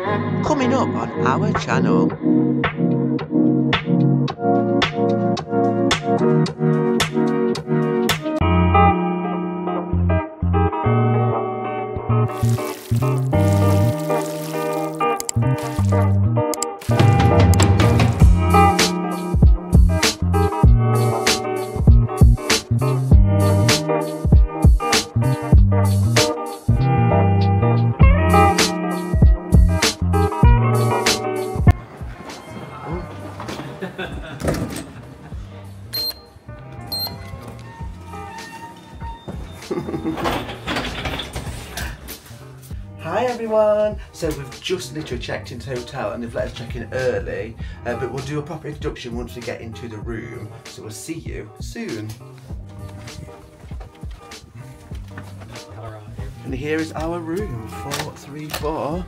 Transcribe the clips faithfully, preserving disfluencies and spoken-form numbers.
coming up on our channel. Hi everyone! So we've just literally checked into the hotel and they've let us check in early, uh, but we'll do a proper introduction once we get into the room, so we'll see you soon. And here is our room, four three four.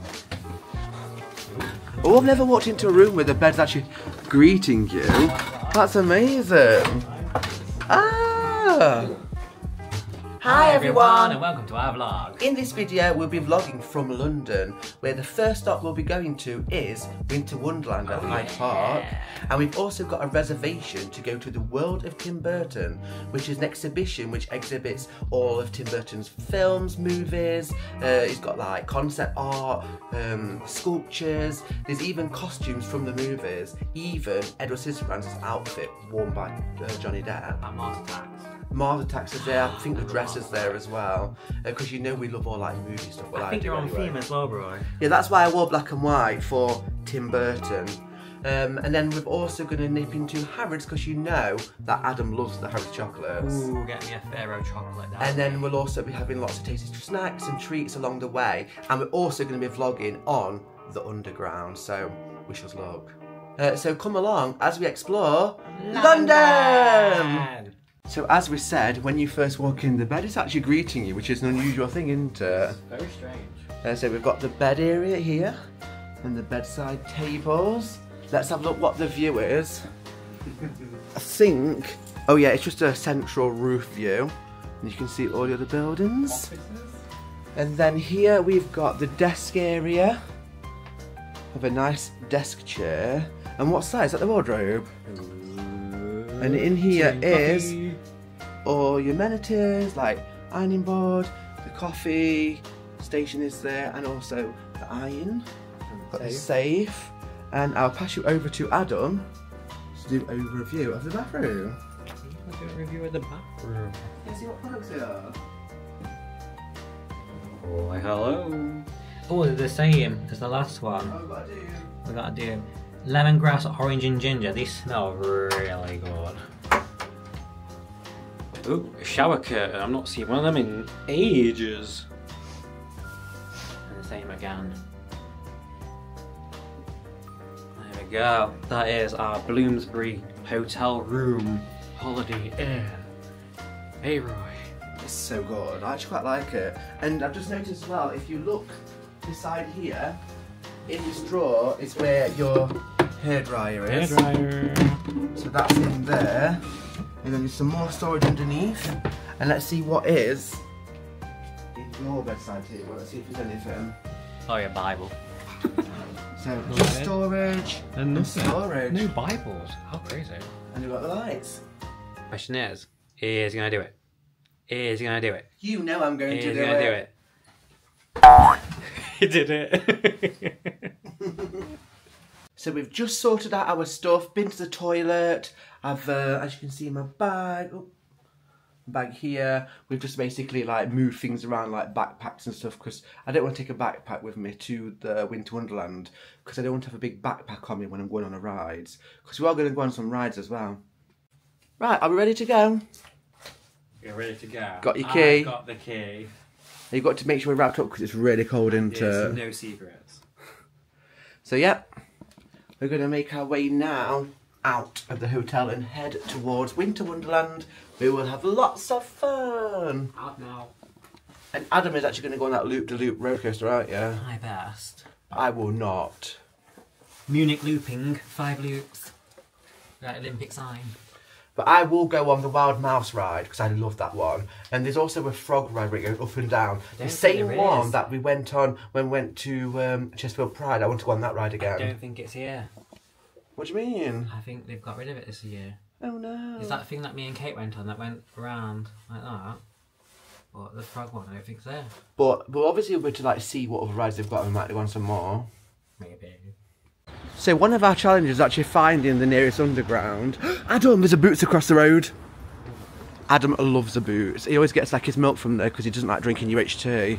Oh, I've never walked into a room where the bed's actually greeting you. That's amazing! Ah! Hi everyone and welcome to our vlog. In this video we'll be vlogging from London, where the first stop we'll be going to is Winter Wonderland at Oh, Hyde yeah. Park. And we've also got a reservation to go to the World of Tim Burton, which is an exhibition which exhibits all of Tim Burton's films, movies. Uh, he's got like concept art, um, sculptures, there's even costumes from the movies, even Edward Scissorhands' outfit worn by uh, Johnny Depp. And Mars Attacks. Mars Attacks is there, I think the dress is there as well, because uh, you know we love all like movie stuff. Well, I think I you're on anyway. theme as well, bro. Yeah, that's why I wore black and white for Tim Burton. Um, and then we're also going to nip into Harrods, because you know that Adam loves the Harrods chocolates. Ooh, get me a Pharaoh chocolate. Down. And then we'll also be having lots of tasty snacks and treats along the way. And we're also going to be vlogging on the underground, so wish us luck. Uh, so come along as we explore London! London! So as we said, when you first walk in, the bed is actually greeting you, which is an unusual thing, isn't it? Very strange. Uh, so we've got the bed area here, and the bedside tables. Let's have a look what the view is. I think, oh yeah, it's just a central roof view, and you can see all the other buildings. Offices? And then here we've got the desk area, with a nice desk chair. And what size? Is that the wardrobe? And in here is all your amenities, like ironing board, the coffee station is there, and also the iron, got the safe. And I'll pass you over to Adam to do a review of the bathroom. I'll do a review of the bathroom. Let's see what products they are. Oh, hello. Oh, they're the same as the last one. Oh, we've got to do. We gotta do lemongrass, orange, and ginger. These smell really good. Ooh, a shower curtain. I've not seen one of them in ages. And the same again. There we go. That is our Bloomsbury hotel room Holiday Inn. Hey, Roy. It's so good. I actually quite like it. And I've just noticed as well, if you look beside here, in this drawer is where your hairdryer is. Hairdryer. So that's in there. And then there's some more storage underneath. And let's see what is in your bedside table. Let's see if there's anything. Oh, yeah, Bible. So just storage And and storage. No Bibles. How crazy. And you've got the lights. Question is, is he gonna do it? Is he gonna do it? You know I'm going Is to he do gonna it. do it? He did it. So we've just sorted out our stuff, been to the toilet. I've, uh, as you can see in my bag, oh, bag here. We've just basically like moved things around like backpacks and stuff, because I don't want to take a backpack with me to the Winter Wonderland, because I don't want to have a big backpack on me when I'm going on a rides, because we are going to go on some rides as well. Right, are we ready to go? You're ready to go. Got your key. I've got the key. You've got to make sure we're wrapped up because it's really cold, isn't There's it? no secrets. So yeah, we're going to make our way now out of the hotel and head towards Winter Wonderland. We will have lots of fun. Out now. And Adam is actually going to go on that loop-de-loop roller coaster, aren't you? My best. I will not. Munich looping, five loops. Right, Olympic sign. But I will go on the Wild Mouse ride because I love that one. And there's also a frog ride where it goes up and down. The same one that we went on when we went to um, Chesterfield Pride. I want to go on that ride again. I don't think it's here. What do you mean? I think they've got rid of it this year. Oh no. Is that thing that me and Kate went on that went around like that? Or the frog one? I don't think it's there. But, but obviously we're to like see what other rides they've got and we might go on some more. Maybe. So one of our challenges is actually finding the nearest underground. Adam, there's a Boots across the road. Adam loves a Boots. He always gets like his milk from there because he doesn't like drinking U H T.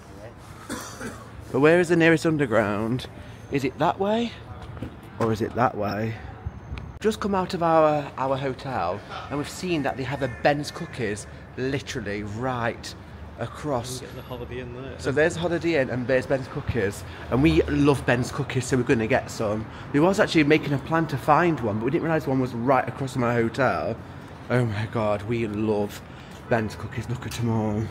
But where is the nearest underground? Is it that way? Or is it that way? Just come out of our, our hotel and we've seen that they have a Ben's Cookies literally right across. The Holiday Inn there. So there's Holiday Inn and there's Ben's Cookies, and we love Ben's Cookies, so we're going to get some. We was actually making a plan to find one, but we didn't realise one was right across from our hotel. Oh my god, we love Ben's Cookies. Look at them all.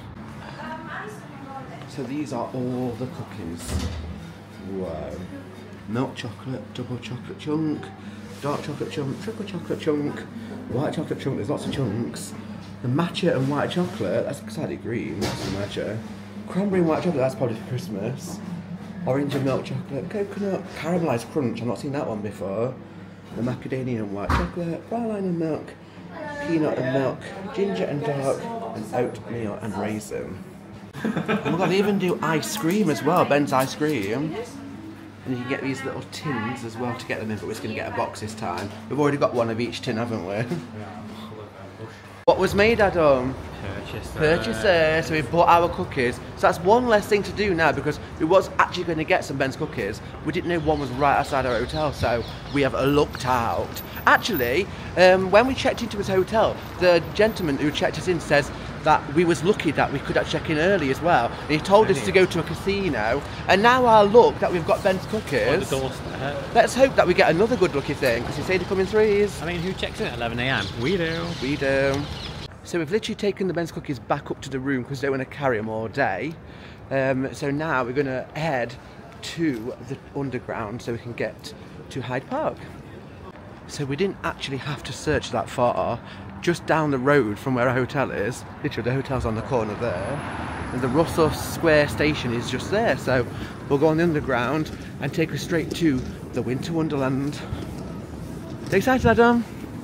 So these are all the cookies. Wow. Milk chocolate, double chocolate chunk, dark chocolate chunk, triple chocolate chunk, white chocolate chunk. There's lots of chunks. The matcha and white chocolate, that's slightly green, that's the matcha. Cranberry and white chocolate, that's probably for Christmas. Orange and milk chocolate, coconut, caramelised crunch, I've not seen that one before. The macadamia and white chocolate, brown and milk, peanut and milk, ginger and dark, and oatmeal and raisin. Oh my god, they even do ice cream as well, Ben's ice cream. And you can get these little tins as well to get them in, but we're just going to get a box this time. We've already got one of each tin, haven't we? What was made, Adam? Purchaser. Purchaser. So we bought our cookies. So that's one less thing to do now because we was actually going to get some Ben's Cookies. We didn't know one was right outside our hotel, so we have looked out. Actually, um, when we checked into his hotel, the gentleman who checked us in says that we was lucky that we could actually check in early as well. And he told us to go to a casino, and now our luck that we've got Ben's Cookies. Let's hope that we get another good lucky thing because he said they come in threes. I mean, who checks in at eleven A M? We do. We do. So we've literally taken the Ben's Cookies back up to the room because we don't want to carry them all day. Um, so now we're going to head to the underground so we can get to Hyde Park. So we didn't actually have to search that far. Just down the road from where our hotel is, literally the hotel's on the corner there, and the Russell Square station is just there. So we'll go on the underground and take us straight to the Winter Wonderland. Are you excited, Adam?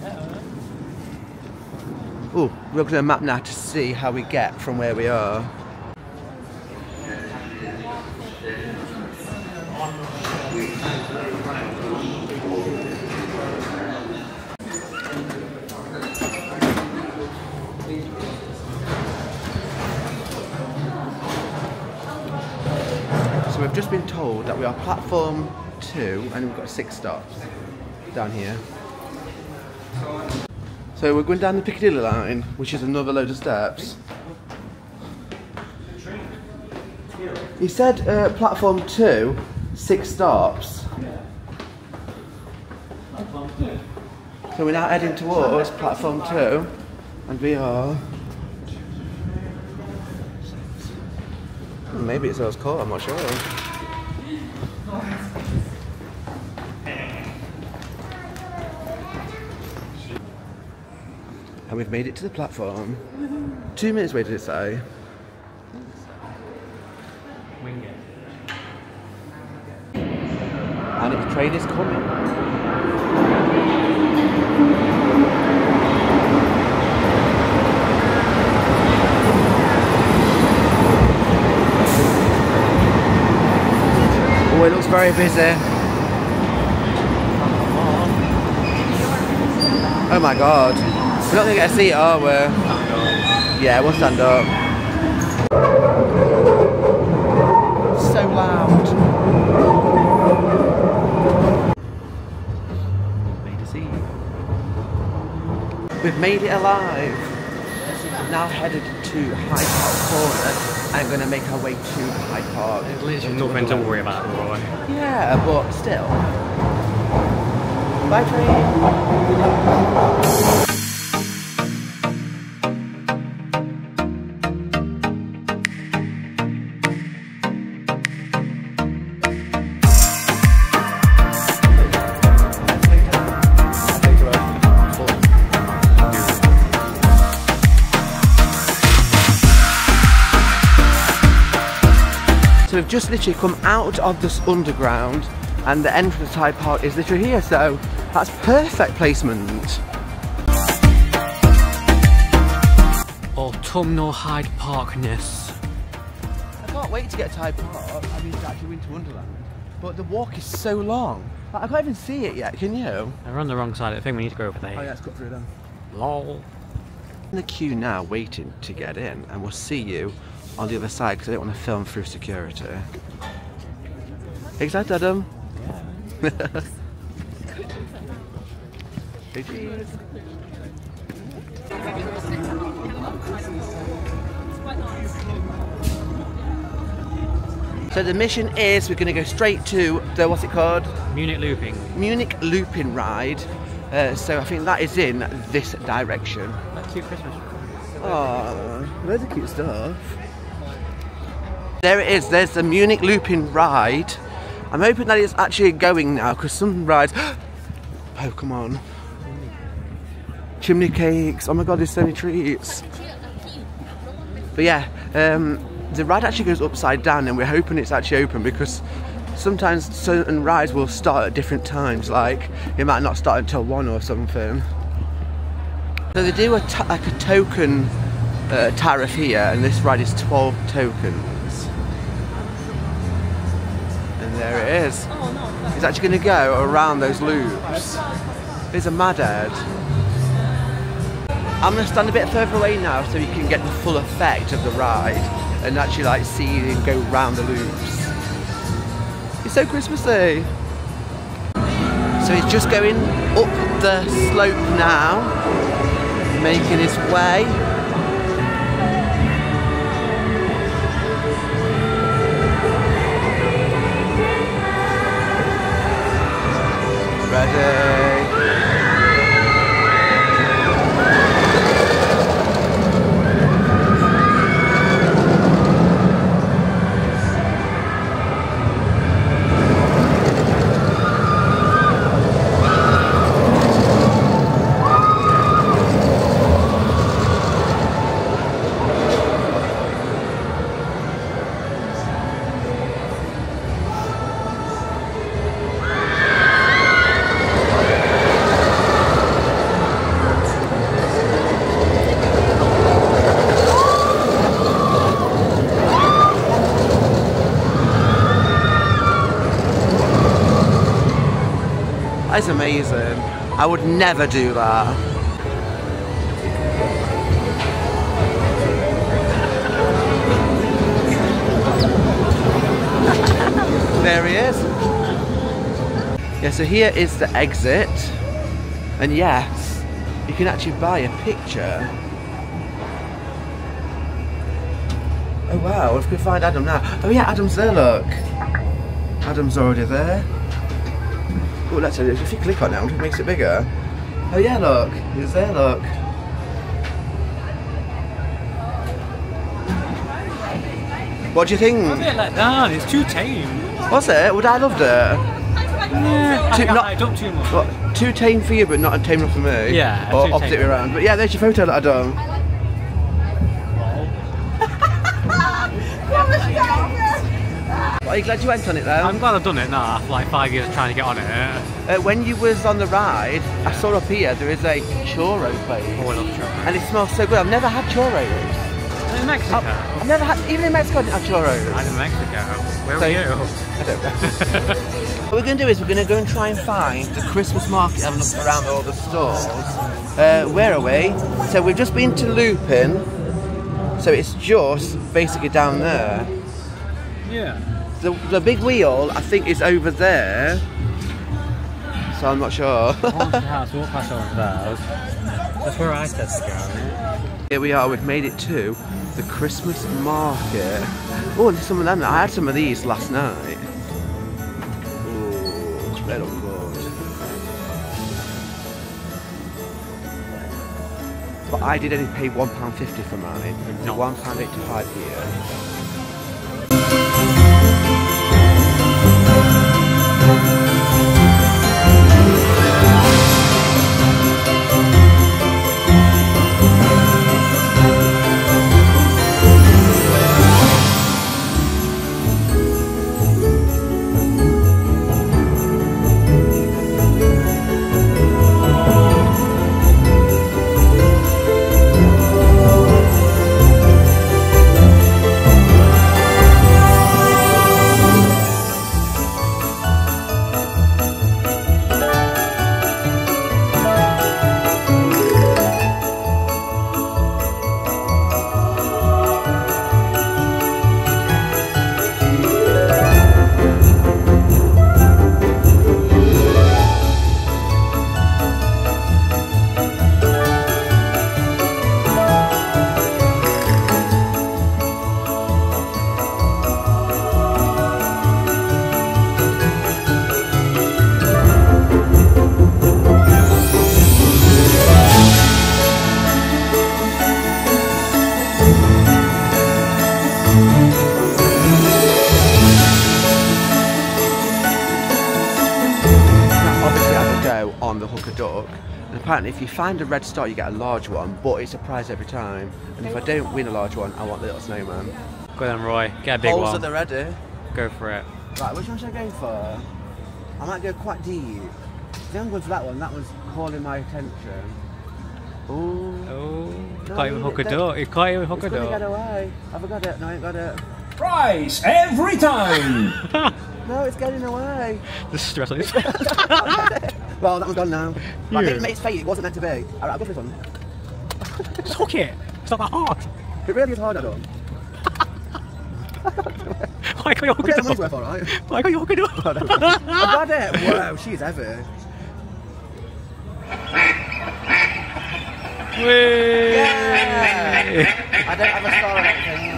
Oh, we're looking at a map now to see how we get from where we are. So we've just been told that we are platform two and we've got six stops down here. So we're going down the Piccadilly line, which is another load of steps. He said uh, platform two, six stops. So we're now heading towards platform two, and we are... Maybe it's those caught, I'm not sure. And we've made it to the platform. Two minutes, wait, did it say? Wing it. And the train is coming. Oh, it looks very busy. Oh my god. We're not going to get a seat, are we? Yeah, we'll stand up. So loud. Made a seat. We've made it alive. We've now headed to Hyde Park Corner and going to make our way to Hyde Park. There's literally nothing to worry about, Roy. Yeah, but still. Bye, train. So we've just literally come out of this underground and the entrance to Hyde Park is literally here, so that's perfect placement. Autumnal Hyde Parkness. I can't wait to get to Hyde Park. I mean, it's actually Winter Wonderland. But the walk is so long. I can't even see it yet, can you? We're on the wrong side of the thing, we need to go over there. Oh yeah, let's cut through then. Lol. In the queue now, waiting to get in, and we'll see you on the other side because I don't want to film through security. Excited, Adam? Yeah. Hey, cheese. So the mission is we're going to go straight to the, what's it called? Munich Looping. Munich Looping ride. Uh, so I think that is in this direction. That cute Christmas tree. Oh, loads of cute stuff. There it is, there's the Munich Looping ride. I'm hoping that it's actually going now because some rides... Oh, come on. Chimney cakes, oh my god, there's so many treats. But yeah, um, the ride actually goes upside down and we're hoping it's actually open because sometimes certain rides will start at different times, like it might not start until one or something. So they do a t like a token uh, tariff here, and this ride is twelve tokens. And there it is. It's actually going to go around those loops. It's a mad head. I'm going to stand a bit further away now so you can get the full effect of the ride and actually like see and go round the loops. It's so Christmassy. So he's just going up the slope now, making his way. Ready. That's amazing. I would never do that. There he is. Yeah, so here is the exit. And yes, you can actually buy a picture. Oh wow, if we find Adam now. Oh yeah, Adam's there, look. Adam's already there. Oh, let's see, if you click on it, it makes it bigger. Oh yeah, look, he's there, look. What do you think? I'm a bit let down, it's too tame. Was it? Would I loved it? Yeah, too, I, not, I don't too much. What, too tame for you, but not tame enough for me? Yeah, or too opposite tame. way around. But yeah, there's your photo that I done. Are you glad you went on it though? I'm glad I've done it now, after like five years trying to get on it. Uh, when you was on the ride, I saw up here there is a churro place. Oh, I love churros. And it smells so good. I've never had churros. In Mexico? I've, I've never had, even in Mexico I didn't have churros. I'm in Mexico. Where So- were you? I don't know. What we're going to do is we're going to go and try and find the Christmas market, have a look around all the stalls. Uh, where are we? So we've just been to Lupin. So it's just basically down there. Yeah. The, the big wheel, I think, is over there. So I'm not sure. Haunted house, walk past all of those. That's where I said to go. Here we are, we've made it to the Christmas market. Oh, and there's some of them. I had some of these last night. Oh, they look good. But I did only pay one pound fifty for mine. No. one pound eighty-five here. go on the hooker duck. And apparently if you find a red star you get a large one, but it's a prize every time. And if I don't win a large one, I want the little snowman. Go then, Roy. Get a big Holes one. at the ready. Go for it. Right, which one should I go for? I might go quite deep. I think I'm going for that one. That one's calling my attention. Ooh. Oh, you No, can't even you- hook a that- duck. You can't even hook a It's gonna get duck. away. Have I got it? No, I ain't got it. Prize every time! No, it's getting away. The stress. Well, that one's gone now. But I Yeah. didn't make its fate. It wasn't meant to be. Alright, I'll go for this one. Just hook it. It's not that hard. It really is hard, I don't. Why can't you hook I'll get a the money's duck? worth, alright. Why can't you hook a duck? I got it. Whoa, she's heavy. Whee! Yeah! I don't have a star on anything.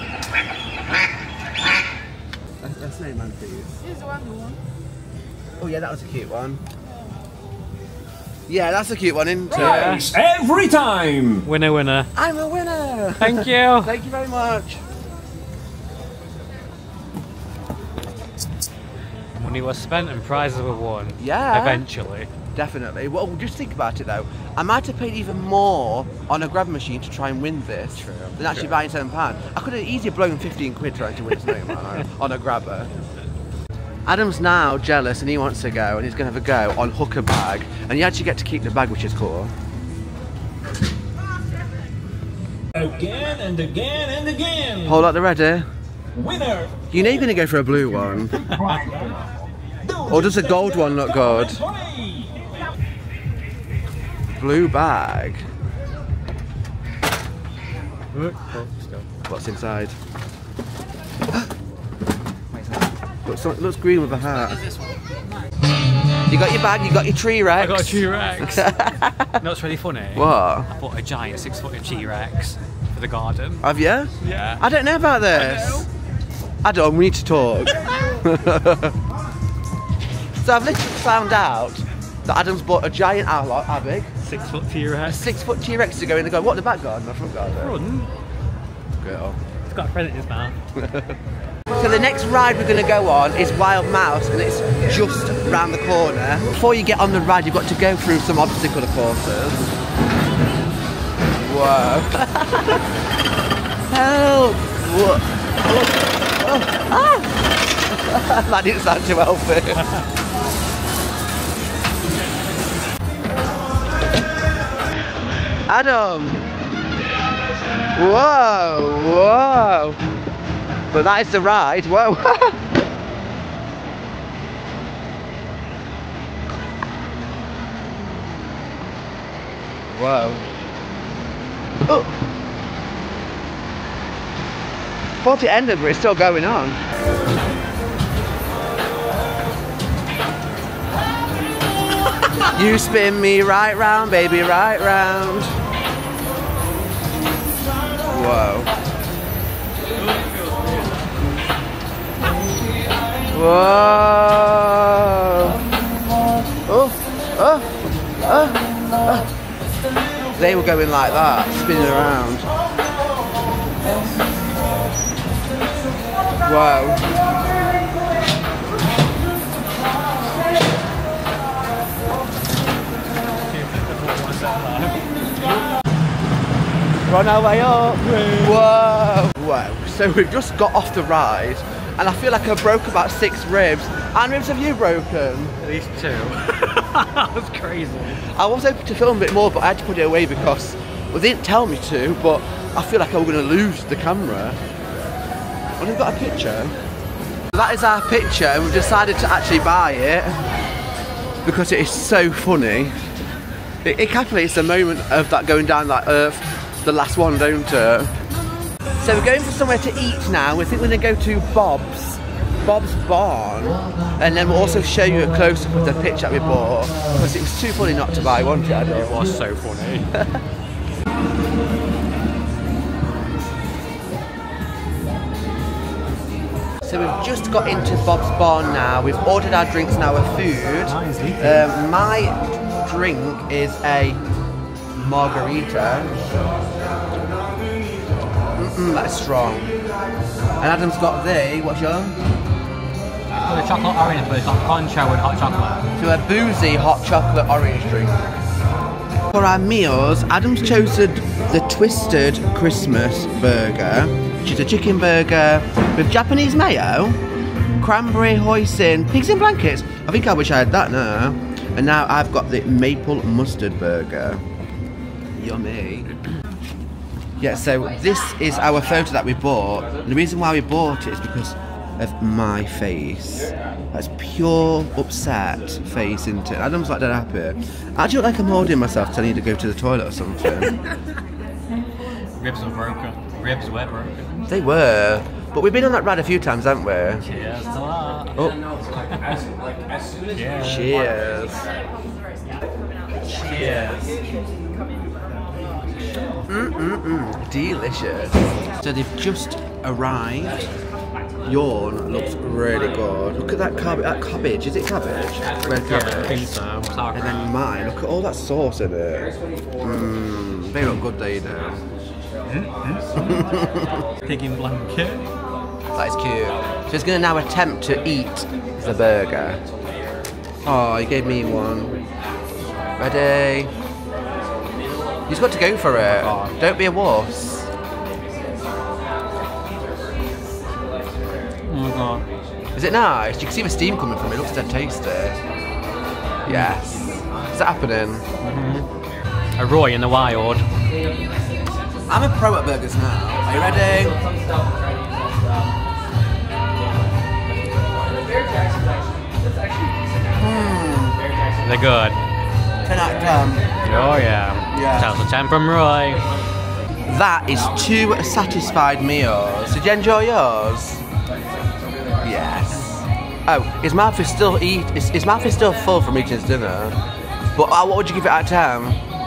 That's, that's no man, please. Here's the one you want. Oh yeah, that was a cute one. Yeah, that's a cute one, isn't it? Prize every time! Winner, winner. I'm a winner! Thank you. Thank you very much. Money was spent and prizes were won. Yeah. Eventually. Definitely. Well, just think about it though. I might have paid even more on a grab machine to try and win this True. than actually True. buying seven pounds. I could have easily blown fifteen quid trying to win a snowman on, on a grabber. Adam's now jealous and he wants to go and he's going to have a go on hooker bag and you actually get to keep the bag, which is cool. Again and again and again! Hold up the ready. Winner! You know you're going to go for a blue one. Or does a gold one look good? Blue bag. What's inside? looks, it looks green with a hat. You got your bag, you got your tree Rex. I got a T-Rex. You know what's really funny? What? I bought a giant six-footed T-Rex for the garden. Have you? Yeah. I don't know about this. Adam, we need to talk. So I've literally found out that Adam's bought a giant owl, how big? Six-foot T-Rex. Six foot T-Rex to go in the garden. What, the back garden or front garden? Front. Girl. It's got a friend in his mouth. So the next ride we're going to go on is Wild Mouse and it's just round the corner. Before you get on the ride you've got to go through some obstacle courses. Whoa. Help! What? Oh. Oh. Ah. That didn't sound too healthy. Adam! Whoa! Whoa! But that is the ride. Whoa! Whoa! Oh! Thought it ended, but it's still going on. You spin me right round, baby, right round. Whoa. Whoa. Oh, oh, oh, oh. They were going like that, spinning around. Whoa. Run our way up. Whoa. Whoa. So we've just got off the ride and I feel like I broke about six ribs. How many ribs have you broken? At least two. That was crazy. I was hoping to film a bit more but I had to put it away because well, they didn't tell me to, but I feel like I'm going to lose the camera. Well, we've got a picture. That is our picture and we've decided to actually buy it because it is so funny. It, it capitulates the moment of that going down that earth, the last one, don't it? So we're going for somewhere to eat now. We think we're going to go to Bob's, Bob's Barn, and then we'll also show you a close-up of the picture that we bought because it was too funny not to buy, wasn't it, Adam? It was so funny. So we've just got into Bob's Barn now. We've ordered our drinks and our food. Um, my drink is a margarita. Mm-mm, that's strong. And Adam's got the, what's yours? With a chocolate orange, but it's got poncho and hot chocolate. So a boozy hot chocolate orange drink. For our meals, Adam's chosen the Twisted Christmas Burger, which is a chicken burger with Japanese mayo, cranberry hoisin, pigs in blankets. I think I wish I had that now. And now I've got the maple mustard burger. Yummy. Yeah, so this is our photo that we bought. And the reason why we bought it is because of my face. That's pure upset face, isn't it? Adam's like that happy. I actually look like I'm holding myself till I need to go to the toilet or something. Ribs were broken. Ribs were broken. They were. But we've been on that ride a few times, haven't we? Cheers to that. Oh. Cheers. Cheers. Cheers. Mm-mm-mm. Delicious. So they've just arrived. Yawn looks really good. Look at that cabbage. That cabbage. Is it cabbage? Red cabbage. Yeah, I think so. And then mine. Look at all that sauce in it. Mmm. They look good, they do. Pig in blanket. That is cute. So he's going to now attempt to eat the burger. Oh, he gave me one. Ready? He's got to go for it. Oh. Don't be a wuss. Oh my god. Is it nice? You can see the steam coming from it. It looks dead tasty. Yes. Is that happening? Mm-hmm. A Roy in the wild. I'm a pro at burgers now. Are you ready? Mm. They're good. ten out of ten. Oh yeah. Yeah. ten out of ten from Roy. That is two satisfied meals. Did you enjoy yours? Yes. Oh, his mouth is still eat. His, his mouth is still full from eating his dinner. But uh, what would you give it out of ten?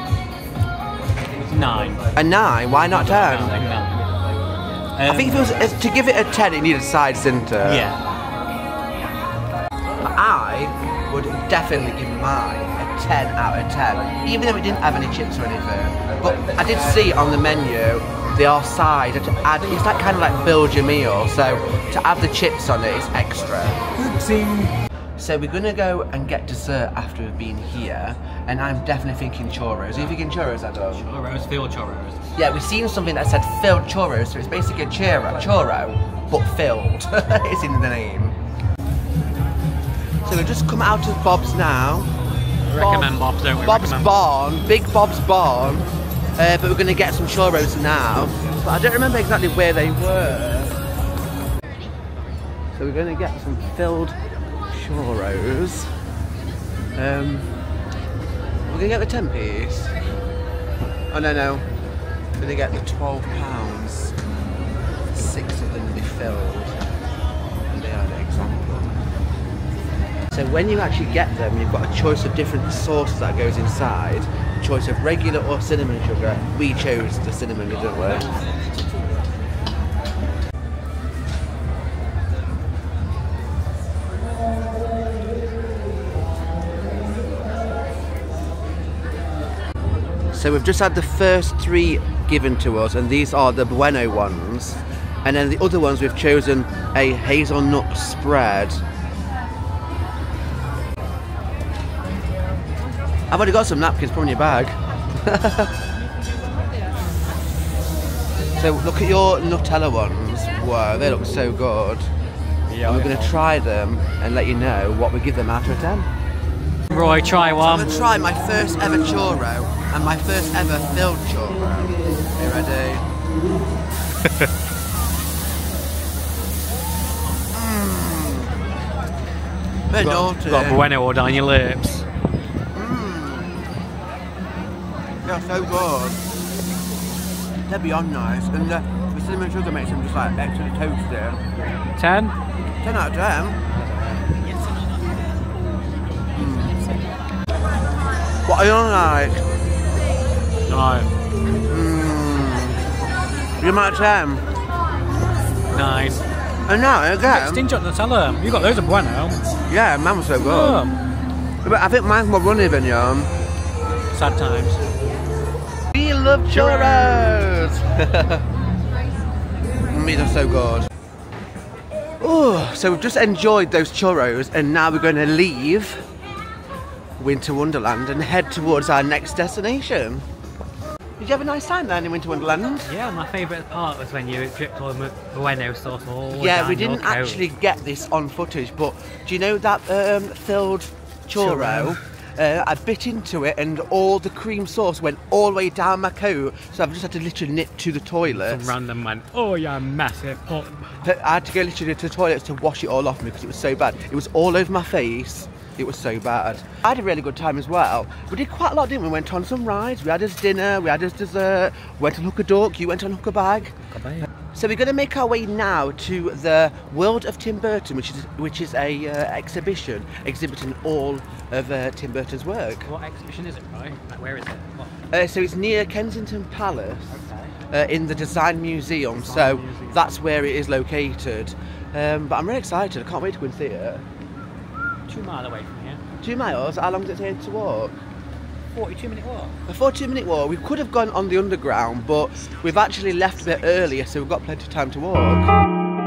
Nine. A nine? Why not ten? Um, I think if it was uh, to give it a ten, it needed sides, didn't it? Yeah. I would definitely give mine a ten out of ten, even though it didn't have any chips or anything. But I did see on the menu they are sides to add. It's like kind of like build your meal, so to add the chips on it is extra. Oopsie. So we're gonna go and get dessert after we've been here, and I'm definitely thinking churros. Are you thinking churros, Adam? Churros, filled churros. Yeah, we've seen something that said filled churros, so it's basically a churro, churro, but filled. It's in the name. So we've just come out of Bob's now. We recommend Bob's, don't we? Bob's recommend Barn, Big Bob's Barn. Uh, but we're going to get some churros now. But I don't remember exactly where they were. So we're going to get some filled churros. Um, we're going to get the ten piece. Oh no, no. We're going to get the twelve pounds. Six of them to be filled. And they are the example. So when you actually get them, you've got a choice of different sauces that goes inside. A choice of regular or cinnamon sugar. We chose the cinnamon, didn't we? So we've just had the first three given to us, and these are the bueno ones. And then the other ones we've chosen a hazelnut spread. I've already got some napkins, put in your bag. So look at your Nutella ones. Wow, they look so good. Yeah, and we're going to try them and let you know what we give them out of ten. Roy, try So one. I'm going to try my first ever churro and my first ever filled churro. Are you ready? Mmm. Very naughty. Got bueno all down your lips. They're so good. They're beyond nice, and the, the cinnamon sugar makes them just like extra toasty. Ten? ten out of ten. Mm. What are you on like? Nine. Mm. You out of ten? Nine. And now again. Stingy on Nutella. You got loads of bueno. Yeah, mine was so good. Oh. But I think mine's more runny than yours. Sad times. We love churros! Mm, these are so good. Oh, so we've just enjoyed those churros and now we're going to leave Winter Wonderland and head towards our next destination. Did you have a nice time then in Winter Wonderland? Yeah, my favourite part was when you dripped all the bueno sauce all Yeah, down we your didn't coat. actually get this on footage, but do you know that um, filled churro? Churro. Uh, I bit into it and all the cream sauce went all the way down my coat, so I've just had to literally nip to the toilet. Some random man, oh yeah, massive pop. I had to go literally to the toilet to wash it all off me because it was so bad. It was all over my face. It was so bad. I had a really good time as well. We did quite a lot, didn't we? We went on some rides, we had us dinner, we had us dessert, went on Hook a Duck, you went on Hook a Bag. So we're going to make our way now to the World of Tim Burton, which is which is a uh, exhibition exhibiting all of uh, Tim Burton's work. What exhibition is it, right? Like, where is it? What? Uh, so it's near Kensington Palace, Okay. uh, in the Design Museum. Design so Museum. that's where it is located. Um, but I'm really excited. I can't wait to go and see it. Two mile away from here. Two miles. How long does it take to walk? forty-two minute walk. A forty minute walk. We could have gone on the underground, but we've actually left a bit earlier, so we've got plenty of time to walk.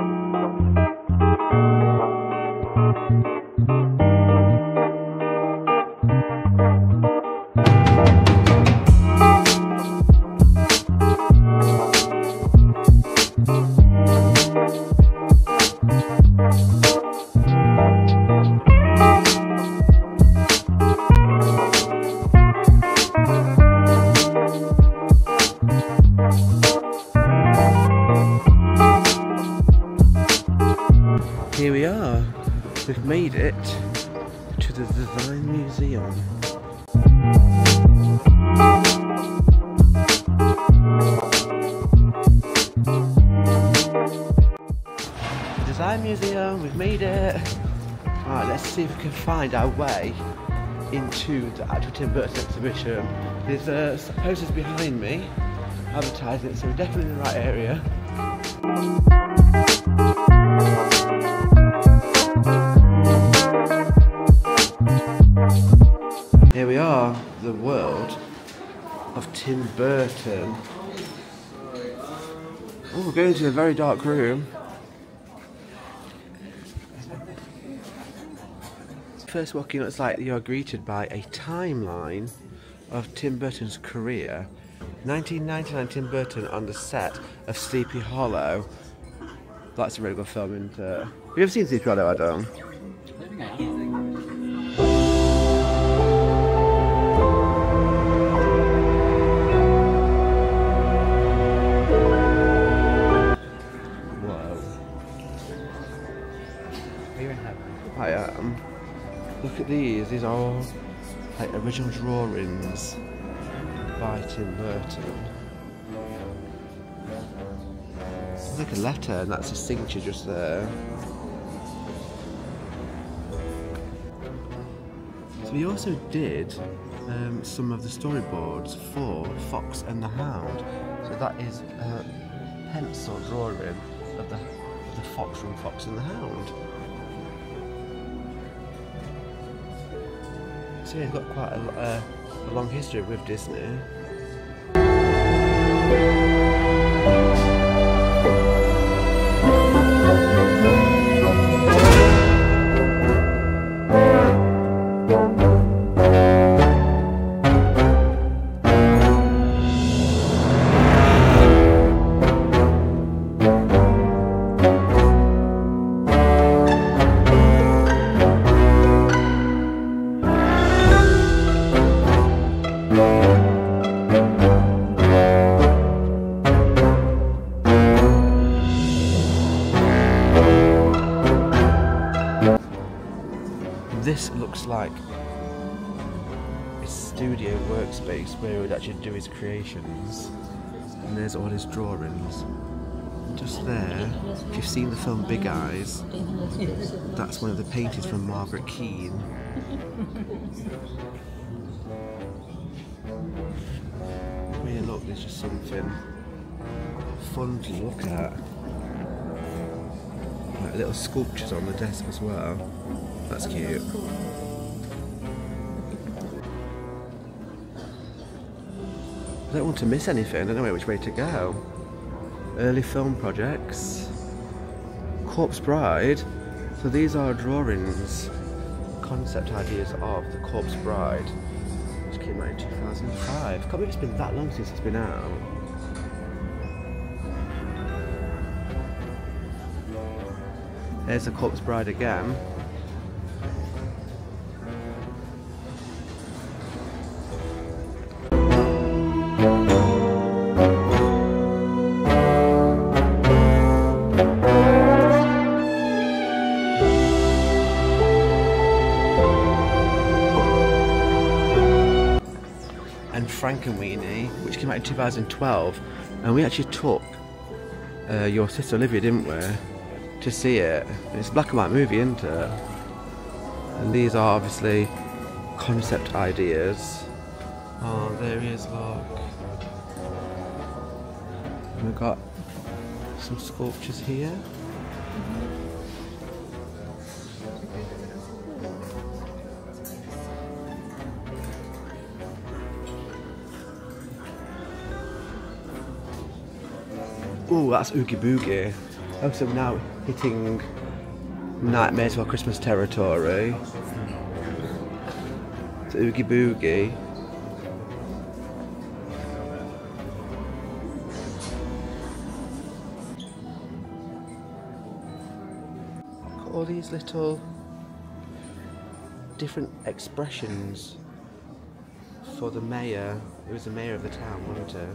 Here we are. We've made it to the Design Museum. The Design Museum, we've made it. Alright, let's see if we can find our way into the actual Tim Burton exhibition. There's uh, posters behind me advertising it, so we're definitely in the right area. Here we are, the World of Tim Burton. Oh, we're going to a very dark room. First walking, it's like you're greeted by a timeline of Tim Burton's career. nineteen ninety-nine, Tim Burton on the set of Sleepy Hollow. That's a really good film, isn't it? Have you ever seen Sleepy Hollow, Adam? I am. Look at these, these are all like original drawings by Tim Burton. It's like a letter and that's his signature just there. So he also did um, some of the storyboards for Fox and the Hound. So that is a pencil drawing of the, of the fox from Fox and the Hound. So yeah, he's got quite a, uh, a long history with Disney. This looks like his studio workspace where he would actually do his creations. And there's all his drawings. Just there, if you've seen the film Big Eyes, that's one of the paintings from Margaret Keane. Here, look, there's just something fun to look at. Like little sculptures on the desk as well. That's cute. I don't want to miss anything, I don't know which way to go. Early film projects. Corpse Bride. So these are drawings, concept ideas of the Corpse Bride, which came out in two thousand five. Can't believe it's been that long since it's been out. There's the Corpse Bride again. And Frankenweenie, which came out in two thousand twelve, and we actually took uh, your sister Olivia, didn't we, to see it. And it's a black and white movie, isn't it? And these are obviously concept ideas. Oh, there he is, look. And we've got some sculptures here. Oh, that's Oogie Boogie. Oh, so now hitting Nightmares Before Christmas territory. It's Oogie Boogie. Got all these little different expressions for the mayor. It was the mayor of the town, wasn't it?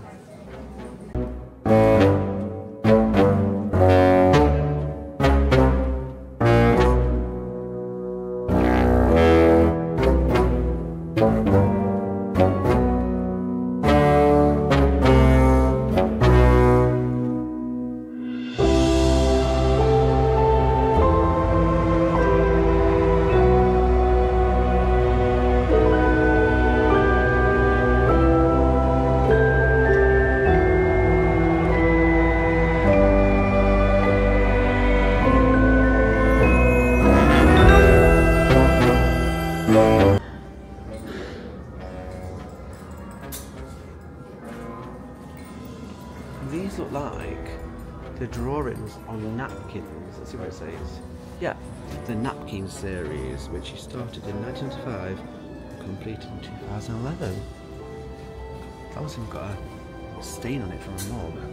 These look like the drawings on napkins. Let's see what it says. Yeah, the Napkin series, which started in nineteen ninety-five, completed in two thousand eleven. That one's even got a stain on it from a mob.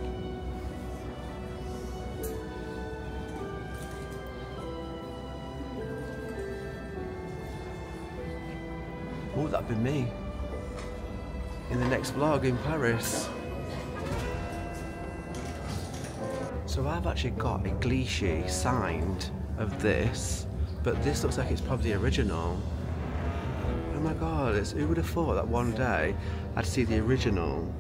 Oh, that'd be me in the next vlog in Paris. So I've actually got a cliché signed of this, but this looks like it's probably the original. Oh my god, it's, who would have thought that one day I'd see the original?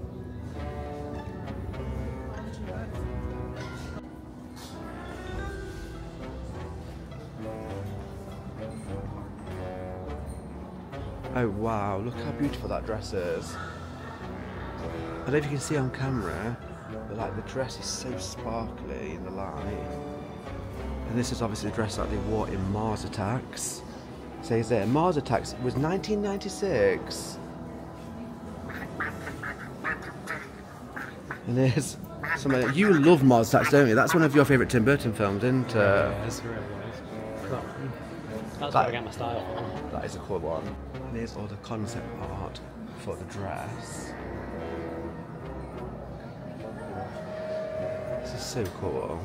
Oh wow, look how beautiful that dress is. I don't know if you can see on camera, but like the dress is so sparkly in the light. And this is obviously the dress that they wore in Mars Attacks. It says there, Mars Attacks was nineteen ninety-six. And there's some of, you love Mars Attacks, don't you? That's one of your favourite Tim Burton films, isn't it? Yeah, it's really nice. That's That- where I get my style from. That is a cool one. And here's all the concept art for the dress. This is so cool.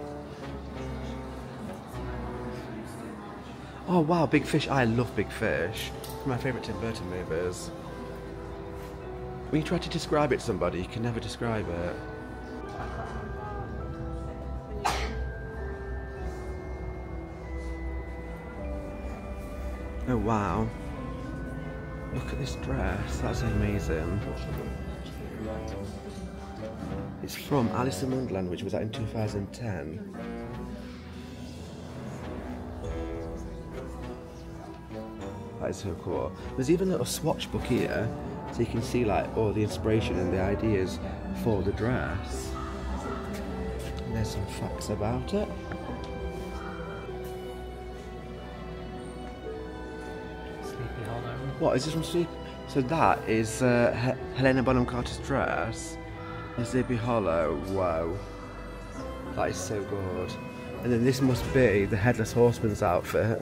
Oh wow, Big Fish. I love Big Fish. One of my favourite Tim Burton movies. When you try to describe it to somebody, you can never describe it. Oh wow. Look at this dress, that's amazing. It's from Alice in Wonderland, which was out in two thousand ten. That is so cool. There's even a little swatch book here, so you can see like all the inspiration and the ideas for the dress. And there's some facts about it. Sleepy Hollow. What is this from Sleep? So that is uh, He Helena Bonham Carter's dress. The Sleepy Hollow. Wow, that is so good. And then this must be the Headless Horseman's outfit.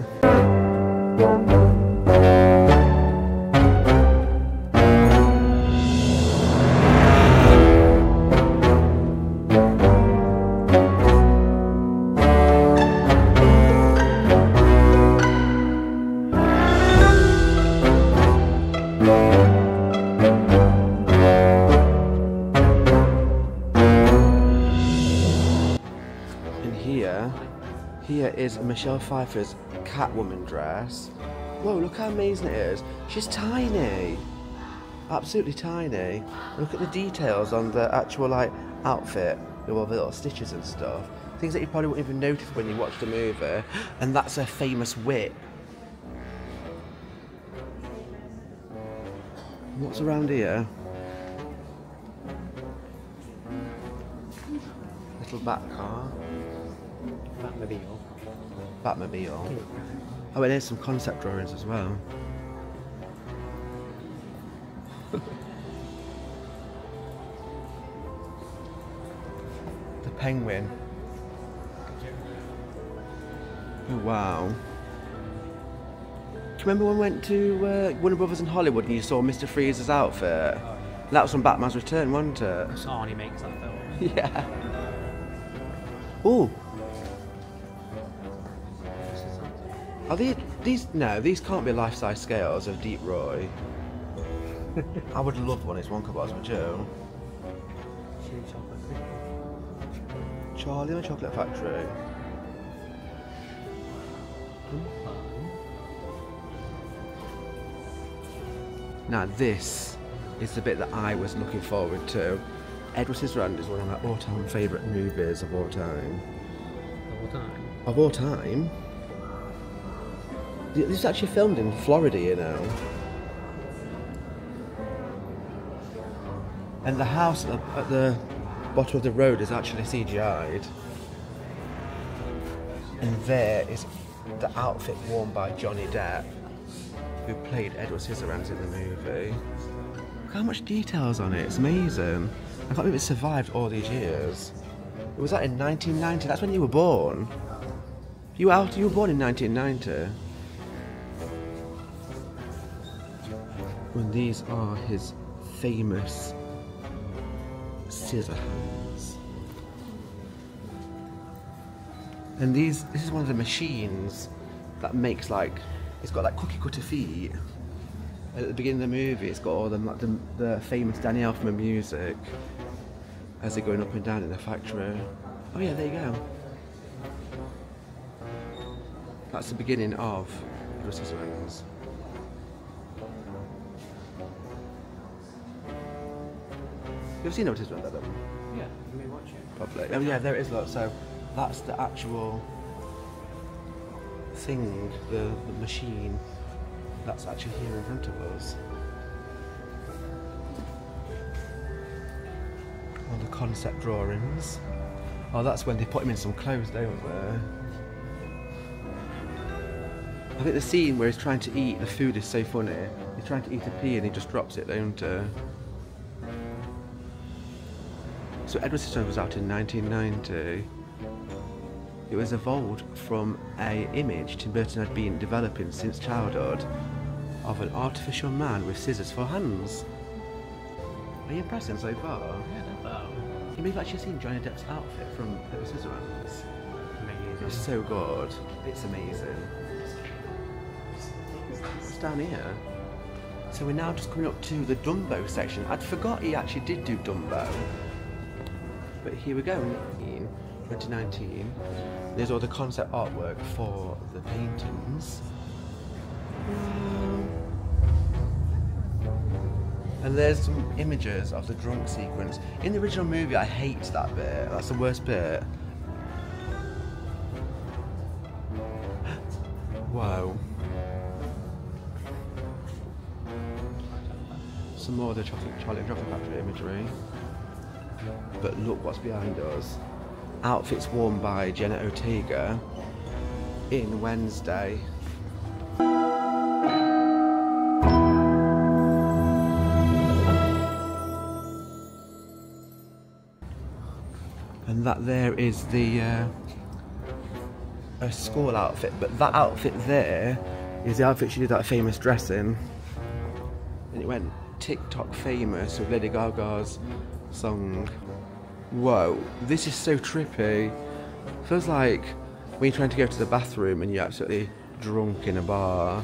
Here is Michelle Pfeiffer's Catwoman dress. Whoa, look how amazing it is. She's tiny. Absolutely tiny. Look at the details on the actual like outfit. With all the little stitches and stuff. Things that you probably wouldn't even notice when you watch the movie. And that's her famous whip. What's around here? Little bat car. Batmobile. Batmobile. Oh, and there's some concept drawings as well. The penguin. Oh wow. Do you remember when we went to uh, Warner Brothers in Hollywood and you saw Mister Freeze's outfit? That was from Batman's Return, wasn't it? That's Arnie makes that film. Yeah. Oh. Are these, these, no, these can't be life-size scales of Deep Roy. I would love one of these Wonka bars, would you? Charlie and the Chocolate Factory. Now this is the bit that I was looking forward to. Edward Scissorhands is one of my all-time favourite movies of all time. Of all time? Of all time? This is actually filmed in Florida, you know. And the house at the, at the bottom of the road is actually C G I'd. And there is the outfit worn by Johnny Depp, who played Edward Scissorhands in the movie. Look how much details on it, it's amazing. I can't believe it survived all these years. It was that in nineteen ninety, that's when you were born. You were out, you were born in nineteen ninety. When these are his famous scissor hands. And these, this is one of the machines that makes like, it's got like cookie cutter feet. At the beginning of the movie, it's got all the, the, the famous Danny Elfman music as they're going up and down in the factory. Oh yeah, there you go. That's the beginning of Edward Scissorhands. You ever seen Edward Scissorhands, Adam? Yeah, you may watch it. Probably. Oh yeah, there it is, look. So that's the actual thing, the, the machine that's actually here in front of us. All the concept drawings. Oh, that's when they put him in some clothes, don't they? I think the scene where he's trying to eat the food is so funny. He's trying to eat a pea and he just drops it, don't he? So Edward Scissorhands was out in nineteen ninety. It was evolved from an image Tim Burton had been developing since childhood of an artificial man with scissors for hands. Are you impressed so far? Yeah, not bad. Can you believe I've actually seen Johnny Depp's outfit from Edward Scissorhands? Amazing. It's so good. It's amazing. What's down here? So we're now just coming up to the Dumbo section. I'd forgot he actually did do Dumbo. But here we go, in twenty nineteen. There's all the concept artwork for the paintings. And there's some images of the drunk sequence. In the original movie, I hate that bit. That's the worst bit. Wow. Some more of the chocolate, Charlie and Chocolate Factory imagery. But look what's behind us. Outfits worn by Jenna Ortega in Wednesday. And that there is the uh, a school outfit, but that outfit there is the outfit she did that famous dress in. And it went TikTok famous with Lady Gaga's song. Whoa, this is so trippy. Feels like when you're trying to go to the bathroom and you're absolutely drunk in a bar.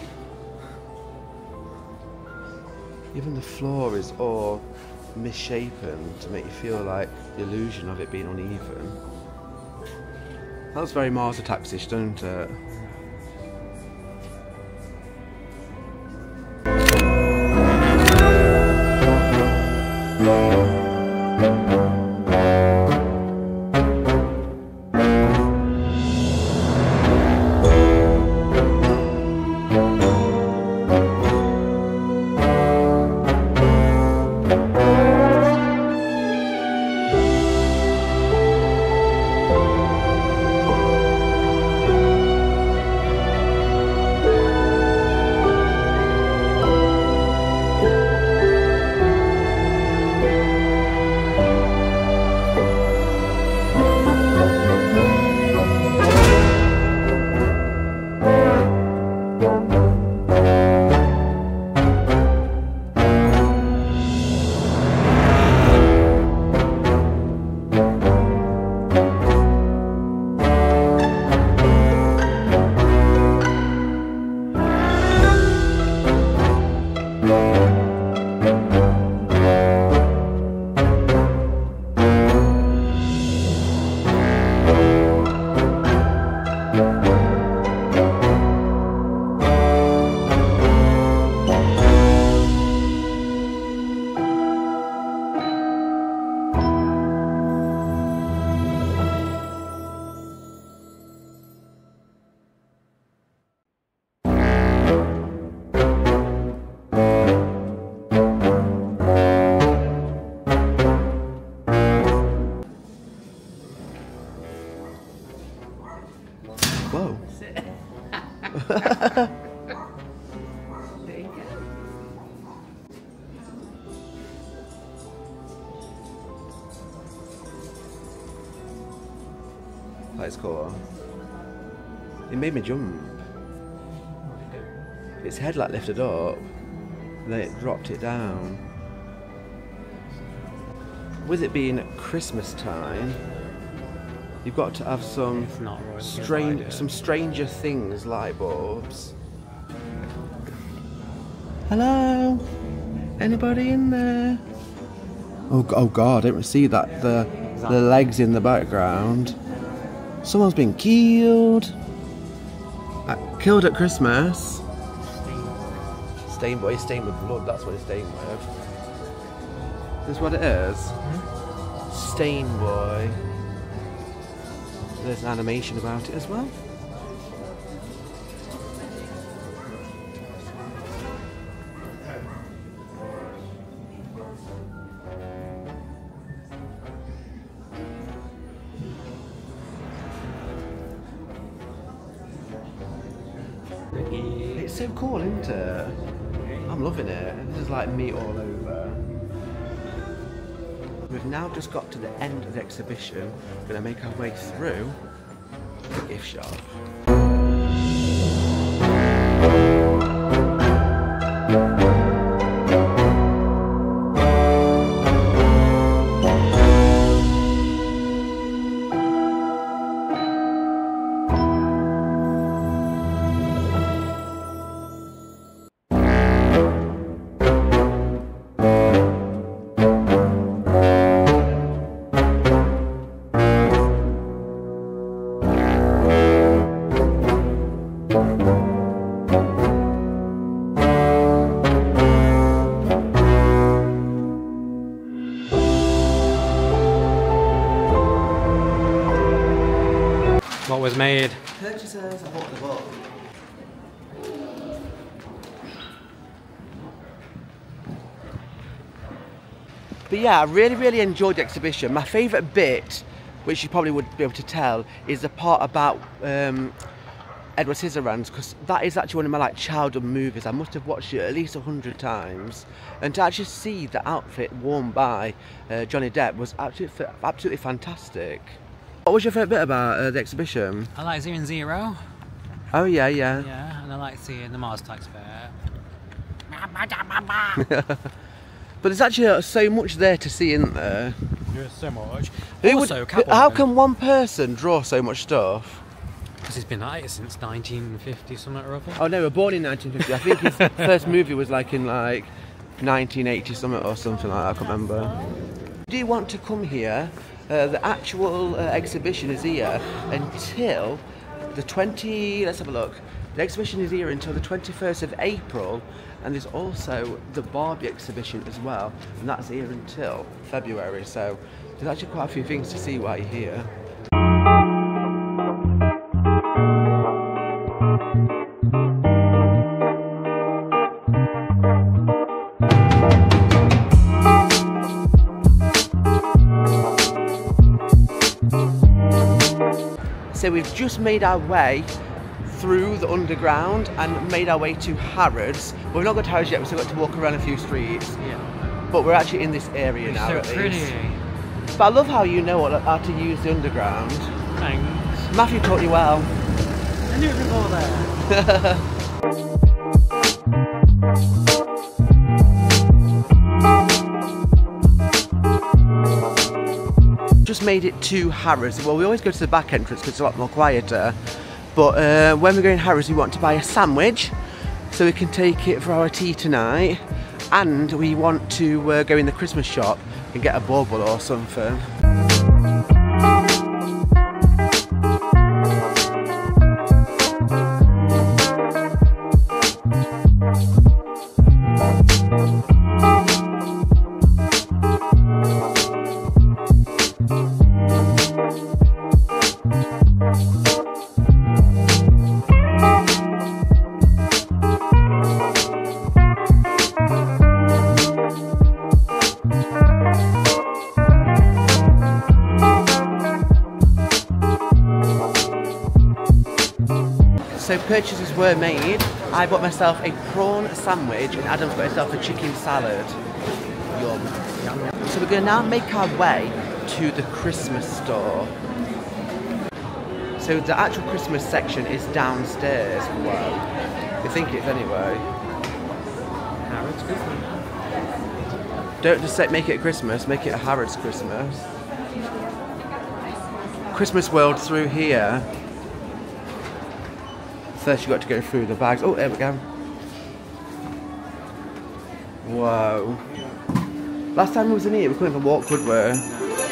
Even the floor is all misshapen to make you feel like the illusion of it being uneven. That was very Mars Attacks-ish, don't it? Whoa. There you go. That is cool. It made me jump. Its head like lifted up, and then it dropped it down. With it being Christmas time, you've got to have some It's not right. strange, some Stranger Things light bulbs. Hello, anybody in there? Oh, oh God! I don't see that the the legs in the background. Someone's been killed. Uh, killed at Christmas. Stained boy, stained with blood. That's what it's stained with. This is what it is. Mm-hmm. Stain boy. There's an animation about it as well. It's so cool, isn't it? I'm loving it. This is like me all over. We've now just got to the end of the exhibition. We're going to make our way through the gift shop. What was made? Purchases, I bought the book. But yeah, I really, really enjoyed the exhibition. My favourite bit, which you probably would be able to tell, is the part about um, Edward Scissorhands, because that is actually one of my like childhood movies. I must have watched it at least a hundred times, and to actually see the outfit worn by uh, Johnny Depp was absolutely, absolutely fantastic. What was your favourite bit about uh, the exhibition? I like Zero and Zero. Oh yeah, yeah. Yeah, and I like seeing the Mars taxpayer. But there's actually uh, so much there to see, isn't there? There's so much. Who Also, would, how can one person draw so much stuff? Because he's been at it since nineteen fifty something or other. Oh no, we were born in nineteen fifty. I think his first movie was like in like nineteen eighty something or something like that. I can't remember. Do you want to come here? Uh, the actual uh, exhibition is here until the twenty. Let's have a look. The exhibition is here until the twenty-first of April, and there's also the Barbie exhibition as well, and that's here until February. So there's actually quite a few things to see while you're here. So we've just made our way through the underground and made our way to Harrods. Well, we've not got to Harrods yet, we've still got to walk around a few streets. Yeah. But we're actually in this area It's now so at pretty. least. But I love how you know what, how to use the underground. Thanks. Matthew taught you well. I knew it before there. Just made it to Harrods. Well, we always go to the back entrance because it's a lot more quieter. But uh, when we're going to Harrods, we want to buy a sandwich so we can take it for our tea tonight. And we want to uh, go in the Christmas shop and get a bauble or something. So purchases were made. I bought myself a prawn sandwich and Adam's got himself a chicken salad. Yum. So we're going to now make our way to the Christmas store. So the actual Christmas section is downstairs. Wow. You think it's anyway. Harrods Christmas. Don't just say make it a Christmas, make it a Harrods Christmas. Christmas World through here. First you got to go through the bags. Oh, there we go. Whoa. Last time we was in here, we couldn't even walk, could we?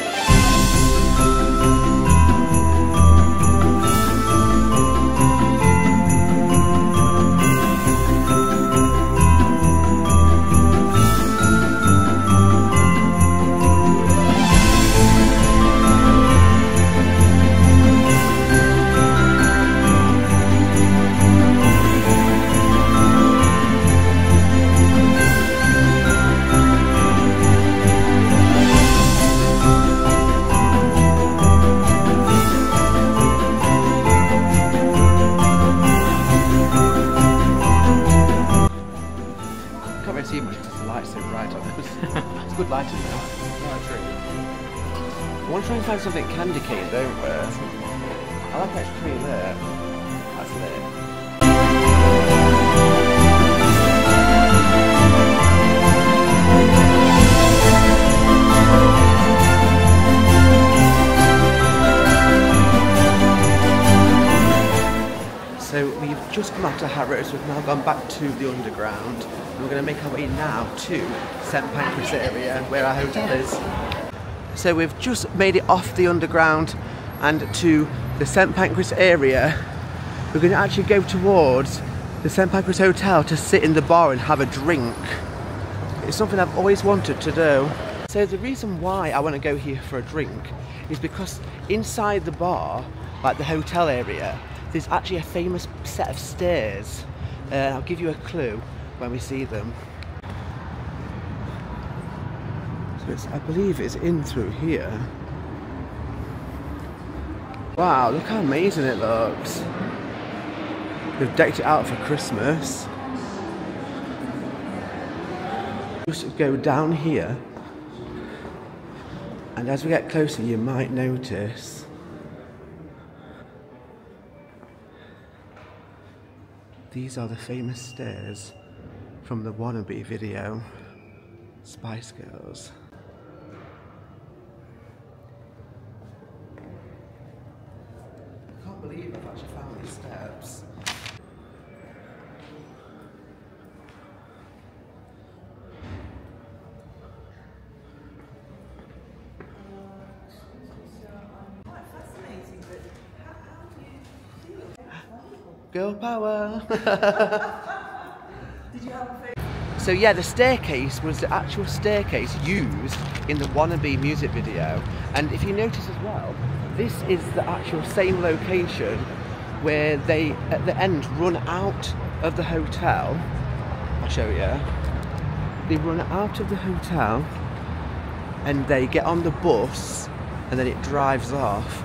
See much because the light's so bright on us. It's good lighting though. Yeah, true. I want to try and find something candy cane, don't we? I like that tree there. That's lit. So we've just come out of Harrods, we've now gone back to the underground, and we're going to make our way now to Saint Pancras area, where our hotel is. So we've just made it off the underground and to the Saint Pancras area. We're going to actually go towards the Saint Pancras Hotel to sit in the bar and have a drink. It's something I've always wanted to do. So the reason why I want to go here for a drink is because inside the bar, like the hotel area, there's actually a famous set of stairs. Uh, I'll give you a clue when we see them. So it's, I believe it's in through here. Wow, look how amazing it looks. They've decked it out for Christmas. Just go down here, and as we get closer you might notice These are the famous stairs from the Wannabe video, Spice Girls. I can't believe I've actually found these steps. Girl power! Did you have a favourite? So yeah, the staircase was the actual staircase used in the Wannabe music video. And if you notice as well, this is the actual same location where they, at the end, run out of the hotel. I'll show you. They run out of the hotel and they get on the bus and then it drives off.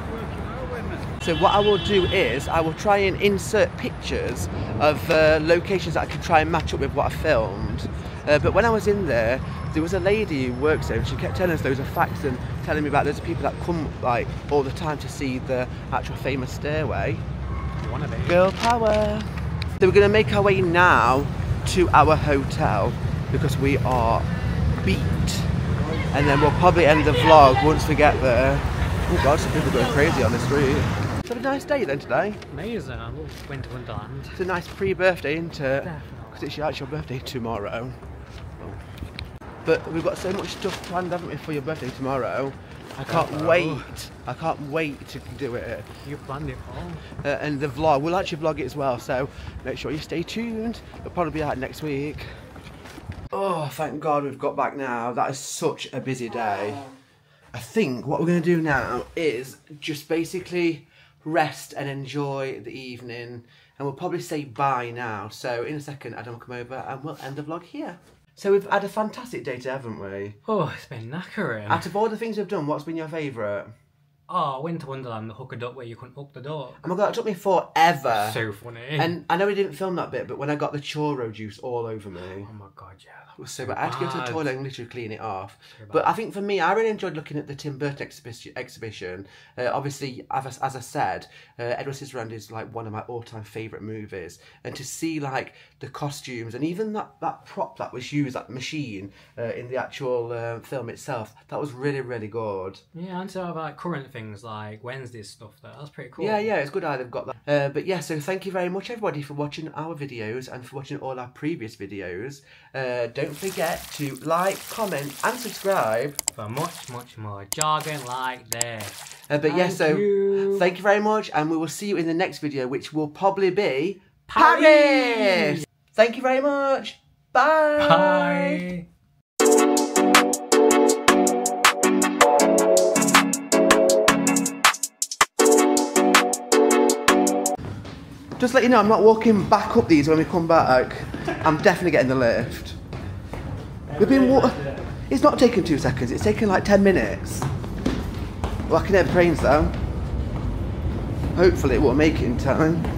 So what I will do is, I will try and insert pictures of uh, locations that I can try and match up with what I filmed. Uh, but when I was in there, there was a lady who works there and she kept telling us loads of facts and telling me about those people that come like all the time to see the actual famous stairway. Wannabe. Girl power! So we're going to make our way now to our hotel because we are beat. And then we'll probably end the vlog once we get there. Oh god, some people are going crazy on the street. It's a nice day then today. Amazing, I love Winter Wonderland. It's a nice pre-birthday, isn't it? Definitely. Because it's your actual birthday tomorrow. Oh. But we've got so much stuff planned, haven't we, for your birthday tomorrow? I can't Uh-oh. wait. I can't wait to do it. You planned it all. Uh, and the vlog, we'll actually vlog it as well, so make sure you stay tuned. It'll probably be out next week. Oh, thank God we've got back now. That is such a busy day. I think what we're going to do now is just basically rest and enjoy the evening, and we'll probably say bye now. So in a second Adam will come over and we'll end the vlog here. So we've had a fantastic day today, haven't we? Oh, it's been knackering. Out of all the things we've done, what's been your favourite? Oh, Winter Wonderland, the hook a duck where you couldn't hook the duck. Oh my God, it took me forever. So funny. And I know we didn't film that bit, but when I got the churro juice all over me. Oh my God, yeah. That It was was so bad. I had to go to the bad. toilet and literally clean it off. So But bad. I think for me, I really enjoyed looking at the Tim Burton exhibi- exhibition. Uh, obviously, as I, as I said, uh, Edward Scissorhands is like one of my all-time favourite movies. And to see like the costumes and even that, that prop that was used, that machine uh, in the actual uh, film itself, that was really, really good. Yeah, and so about current things like Wednesday's stuff there. That's pretty cool. Yeah, yeah, it's good how they've got that. Uh, but yeah, so thank you very much everybody for watching our videos and for watching all our previous videos. Uh, don't forget to like, comment and subscribe. For much, much more jargon like this. Uh, but yeah, Thank so you. thank you very much and we will see you in the next video, which will probably be Paris! Paris! Thank you very much. Bye! Bye! Just let you know, I'm not walking back up these when we come back. I'm definitely getting the lift. We've been wa- It's not taking two seconds, it's taking like ten minutes. Well, I can hear the trains though. Hopefully it will make it in time.